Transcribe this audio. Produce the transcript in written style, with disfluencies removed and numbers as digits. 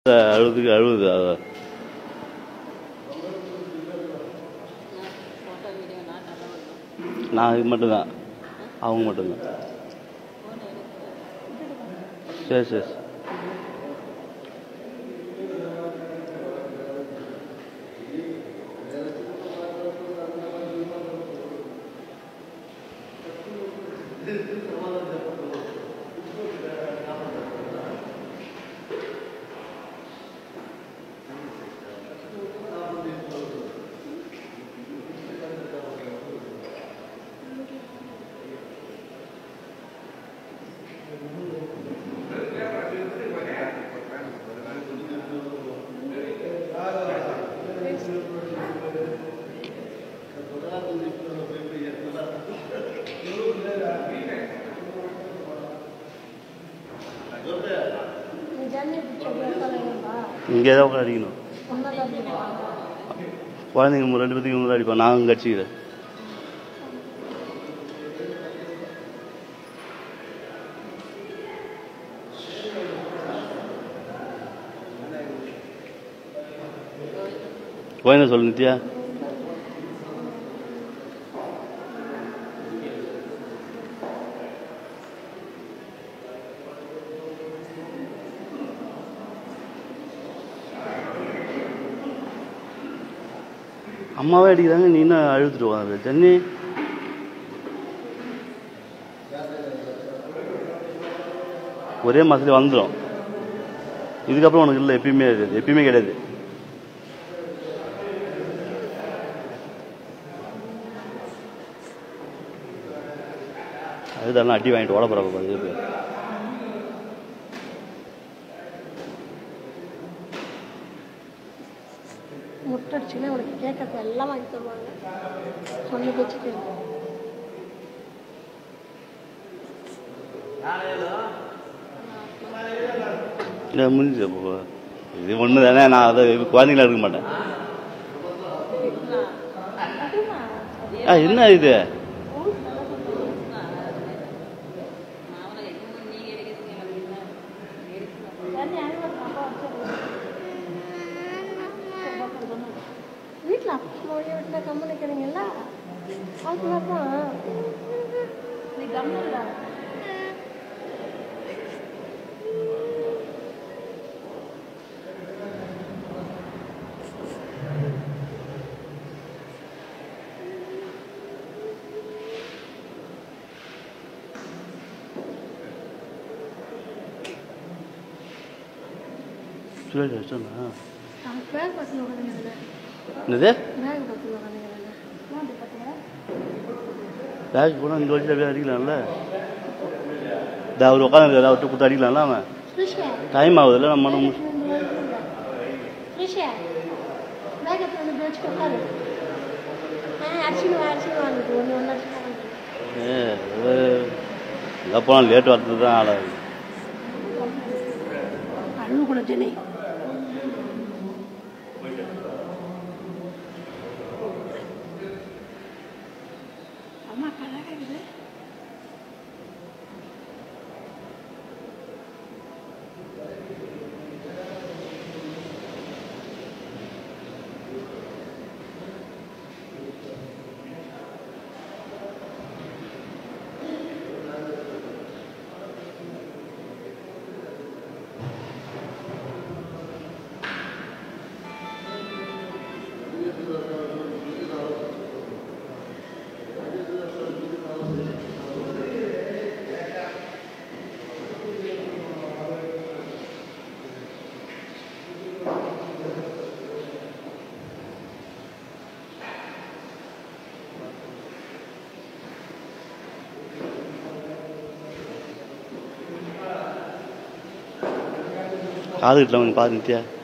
அழுதுக்கு அழுகுது. நான் இது மட்டும்தான், அவங்க மட்டும்தான். சரி சரி. இங்கே தான் உட்காந்து அடிக்கணும். குழந்தைங்க 2 பேத்துக்கு இவங்க அடிப்போம், நாங்கள் கட்சிக்கிறேன். குழந்தை சொல்லு நித்யா. அம்மாவே அடிக்கிறாங்க, நீ என்ன அழுதுட்டு வாங்க ஜன்னி. ஒரே மாதத்துல வந்துடும். இதுக்கப்புறம் உனக்கு இல்லை, எப்பயுமே இருக்குது, எப்பயுமே கிடையாது. அதுதான் அடி வாங்கிட்டு ஓட போறாங்க. முட்டை அடிச்சுன்னா உனக்கு கேட்கறது எல்லாம் வாங்கி தருவாங்க. சொல்லி வச்சுட்டு முடிஞ்சு இது ஒன்று தானே. நான் அதை குழந்தைங்களா எடுக்க மாட்டேன். என்ன இது வீட்டில் அப்பா வீட்டில் கம்மு நிற்கிறீங்கல்ல, அதுதான் நீ கம்மு இல்லை. பேக் பசங்க உட்காந்துங்க. என்னது பேக் பசங்க உட்காந்துங்க. பேக் போனால் இந்த வயசில் அப்படியே அடிக்கலாம்ல. அவர் உட்காந்து அவர்கிட்ட கொடுத்து அடிக்கலாம்ல. அவன் டைம் ஆகுதுல்ல. நம்ம எங்கே போனால் லேட் வரது தான் ஆளாது. அழுவு கூட ஜெனி. அம்மா கதை கேட்குது. காது கிட்டல கொஞ்சம் பாரு நித்யா.